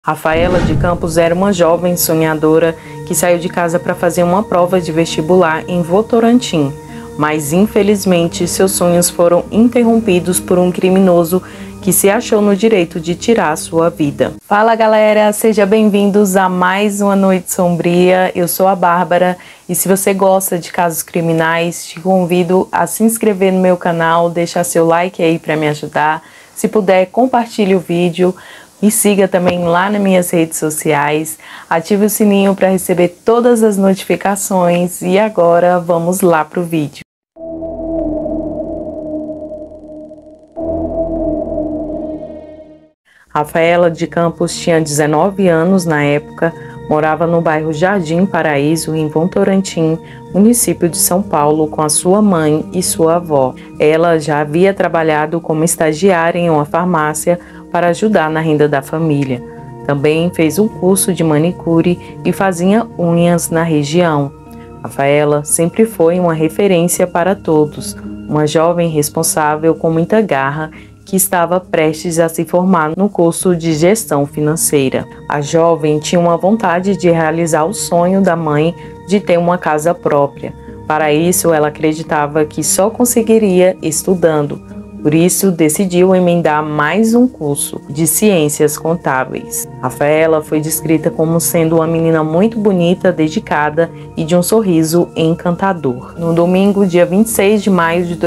Rafaela de Campos era uma jovem sonhadora que saiu de casa para fazer uma prova de vestibular em Votorantim, mas infelizmente seus sonhos foram interrompidos por um criminoso que se achou no direito de tirar sua vida. Fala galera, sejam bem-vindos a mais uma Noite Sombria. Eu sou a Bárbara e se você gosta de casos criminais, te convido a se inscrever no meu canal, deixar seu like aí para me ajudar. Se puder, compartilhe o vídeo. Me siga também lá nas minhas redes sociais, ative o sininho para receber todas as notificações e agora vamos lá para o vídeo. Rafaela de Campos tinha 19 anos na época, morava no bairro Jardim Paraíso, em Votorantim, município de São Paulo, com a sua mãe e sua avó. Ela já havia trabalhado como estagiária em uma farmácia para ajudar na renda da família. Também fez um curso de manicure e fazia unhas na região. Rafaela sempre foi uma referência para todos, uma jovem responsável com muita garra que estava prestes a se formar no curso de gestão financeira. A jovem tinha uma vontade de realizar o sonho da mãe de ter uma casa própria. Para isso, ela acreditava que só conseguiria estudando. Por isso, decidiu emendar mais um curso de ciências contábeis. Rafaela foi descrita como sendo uma menina muito bonita, dedicada e de um sorriso encantador. No domingo, dia 26 de maio de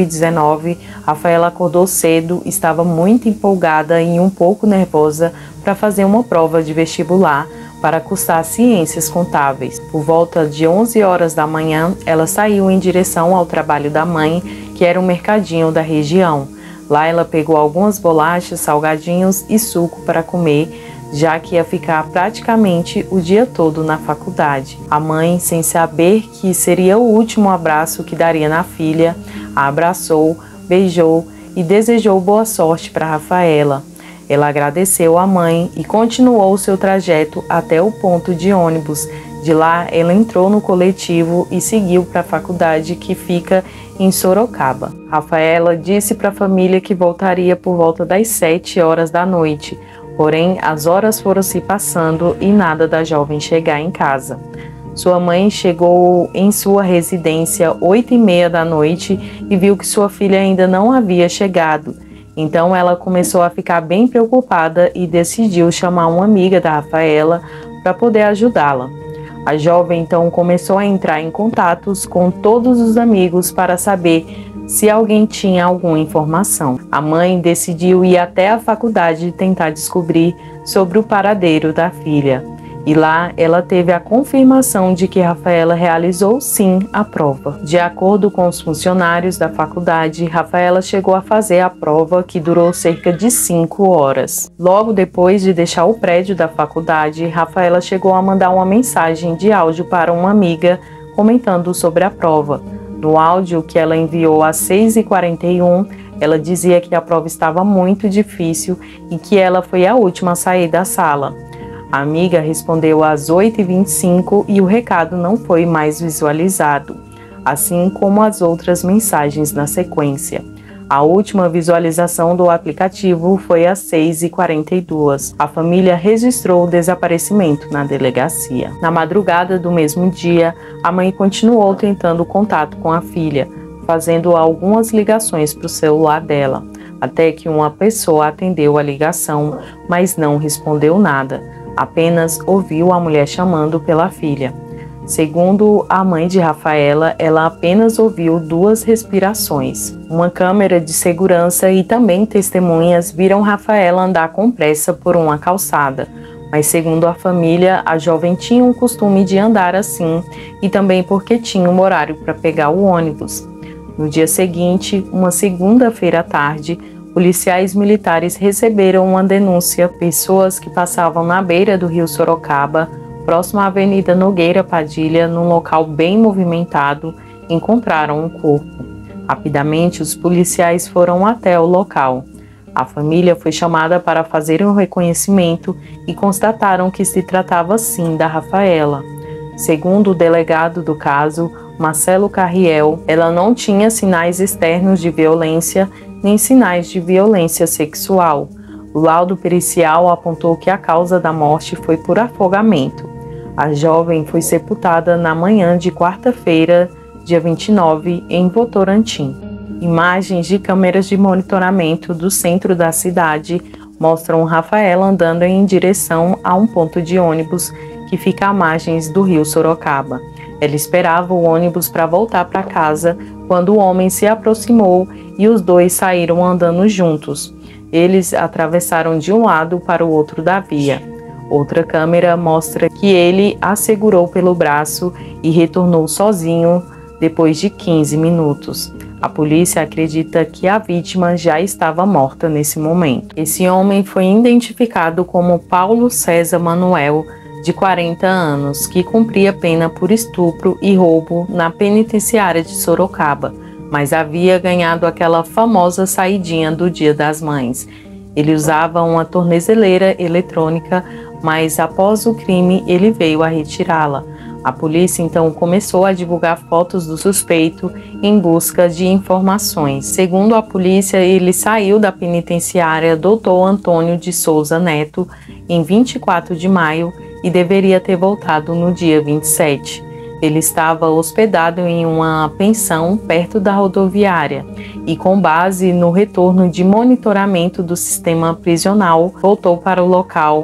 2019, Rafaela acordou cedo, estava muito empolgada e um pouco nervosa para fazer uma prova de vestibular para cursar ciências contábeis. Por volta de 11 horas da manhã, ela saiu em direção ao trabalho da mãe, que era um mercadinho da região. Lá ela pegou algumas bolachas, salgadinhos e suco para comer, já que ia ficar praticamente o dia todo na faculdade. A mãe, sem saber que seria o último abraço que daria na filha, a abraçou, beijou e desejou boa sorte para Rafaela. Ela agradeceu à mãe e continuou seu trajeto até o ponto de ônibus. De lá, ela entrou no coletivo e seguiu para a faculdade que fica em Sorocaba. Rafaela disse para a família que voltaria por volta das 7 horas da noite, porém as horas foram se passando e nada da jovem chegar em casa. Sua mãe chegou em sua residência 8h30 da noite e viu que sua filha ainda não havia chegado. Então ela começou a ficar bem preocupada e decidiu chamar uma amiga da Rafaela para poder ajudá-la. A jovem então começou a entrar em contatos com todos os amigos para saber se alguém tinha alguma informação. A mãe decidiu ir até a faculdade e tentar descobrir sobre o paradeiro da filha. E lá ela teve a confirmação de que Rafaela realizou sim a prova. De acordo com os funcionários da faculdade, Rafaela chegou a fazer a prova, que durou cerca de 5 horas. Logo depois de deixar o prédio da faculdade, Rafaela chegou a mandar uma mensagem de áudio para uma amiga comentando sobre a prova. No áudio que ela enviou às 6h41, ela dizia que a prova estava muito difícil e que ela foi a última a sair da sala. A amiga respondeu às 8h25 e o recado não foi mais visualizado, assim como as outras mensagens na sequência. A última visualização do aplicativo foi às 6h42. A família registrou o desaparecimento na delegacia. Na madrugada do mesmo dia, a mãe continuou tentando contato com a filha, fazendo algumas ligações para o celular dela, até que uma pessoa atendeu a ligação, mas não respondeu nada. Apenas ouviu a mulher chamando pela filha. Segundo a mãe de Rafaela, ela apenas ouviu 2 respirações. Uma câmera de segurança e também testemunhas viram Rafaela andar com pressa por uma calçada. Mas segundo a família, a jovem tinha um costume de andar assim e também porque tinha um horário para pegar o ônibus. No dia seguinte, uma segunda-feira à tarde, policiais militares receberam uma denúncia. Pessoas que passavam na beira do rio Sorocaba, próximo à Avenida Nogueira Padilha, num local bem movimentado, encontraram um corpo. Rapidamente, os policiais foram até o local. A família foi chamada para fazer um reconhecimento e constataram que se tratava sim da Rafaela. Segundo o delegado do caso, Marcelo Carriel, ela não tinha sinais externos de violência nem sinais de violência sexual. O laudo pericial apontou que a causa da morte foi por afogamento. A jovem foi sepultada na manhã de quarta-feira, dia 29, em Votorantim. Imagens de câmeras de monitoramento do centro da cidade mostram Rafaela andando em direção a um ponto de ônibus que fica à margem do rio Sorocaba. Ela esperava o ônibus para voltar para casa quando o homem se aproximou e os dois saíram andando juntos. Eles atravessaram de um lado para o outro da via. Outra câmera mostra que ele a segurou pelo braço e retornou sozinho depois de 15 minutos. A polícia acredita que a vítima já estava morta nesse momento. Esse homem foi identificado como Paulo César Manuel, de 40 anos, que cumpria pena por estupro e roubo na penitenciária de Sorocaba, mas havia ganhado aquela famosa saidinha do Dia das Mães. Ele usava uma tornozeleira eletrônica, mas após o crime ele veio a retirá-la. A polícia então começou a divulgar fotos do suspeito em busca de informações. Segundo a polícia, ele saiu da penitenciária Dr. Antônio de Souza Neto em 24 de maio e deveria ter voltado no dia 27. Ele estava hospedado em uma pensão perto da rodoviária e, com base no retorno de monitoramento do sistema prisional, voltou para o local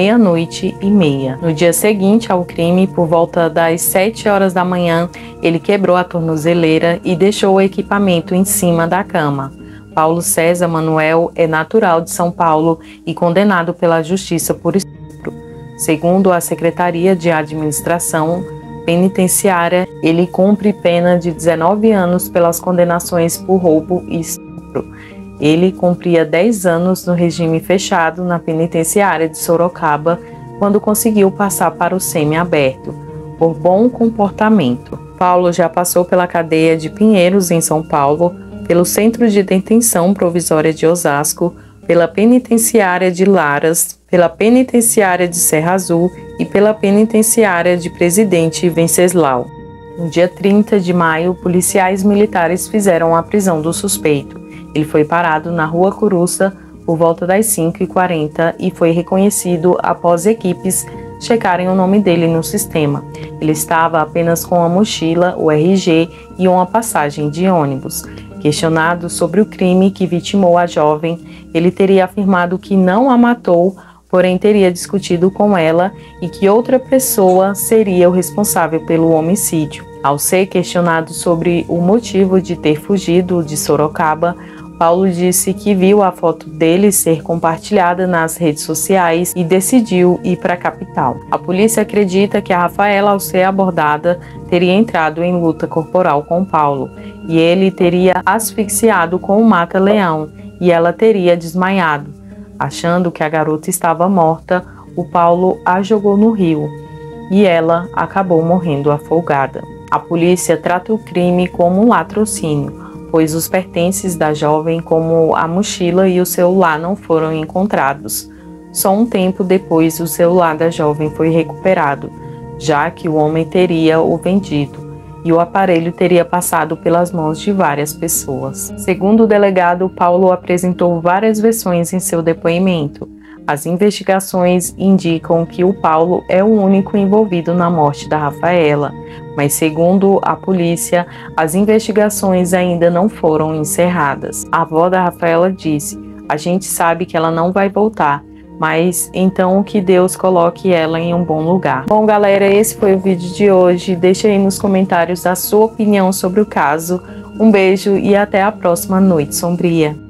00:30. No dia seguinte ao crime, por volta das 7 horas da manhã, ele quebrou a tornozeleira e deixou o equipamento em cima da cama. Paulo César Manuel é natural de São Paulo e condenado pela Justiça por estupro. Segundo a Secretaria de Administração Penitenciária, ele cumpre pena de 19 anos pelas condenações por roubo e estupro. Ele cumpria 10 anos no regime fechado na penitenciária de Sorocaba, quando conseguiu passar para o semiaberto, por bom comportamento. Paulo já passou pela cadeia de Pinheiros, em São Paulo, pelo Centro de Detenção Provisória de Osasco, pela penitenciária de Laras, pela penitenciária de Serra Azul e pela penitenciária de Presidente Venceslau. No dia 30 de maio, policiais militares fizeram a prisão do suspeito. Ele foi parado na Rua Curuça por volta das 5h40 e foi reconhecido após equipes checarem o nome dele no sistema. Ele estava apenas com a mochila, o RG e uma passagem de ônibus. Questionado sobre o crime que vitimou a jovem, ele teria afirmado que não a matou, porém teria discutido com ela e que outra pessoa seria o responsável pelo homicídio. Ao ser questionado sobre o motivo de ter fugido de Sorocaba, Paulo disse que viu a foto dele ser compartilhada nas redes sociais e decidiu ir para a capital. A polícia acredita que a Rafaela, ao ser abordada, teria entrado em luta corporal com Paulo e ele teria asfixiado com o mata-leão e ela teria desmaiado. Achando que a garota estava morta, o Paulo a jogou no rio e ela acabou morrendo afogada. A polícia trata o crime como um latrocínio, pois os pertences da jovem, como a mochila e o celular, não foram encontrados. Só um tempo depois, o celular da jovem foi recuperado, já que o homem teria o vendido e o aparelho teria passado pelas mãos de várias pessoas. Segundo o delegado, Paulo apresentou várias versões em seu depoimento. As investigações indicam que o Paulo é o único envolvido na morte da Rafaela, mas segundo a polícia, as investigações ainda não foram encerradas. A avó da Rafaela disse: "A gente sabe que ela não vai voltar, mas então que Deus coloque ela em um bom lugar." Bom, galera, esse foi o vídeo de hoje. Deixa aí nos comentários a sua opinião sobre o caso. Um beijo e até a próxima Noite Sombria.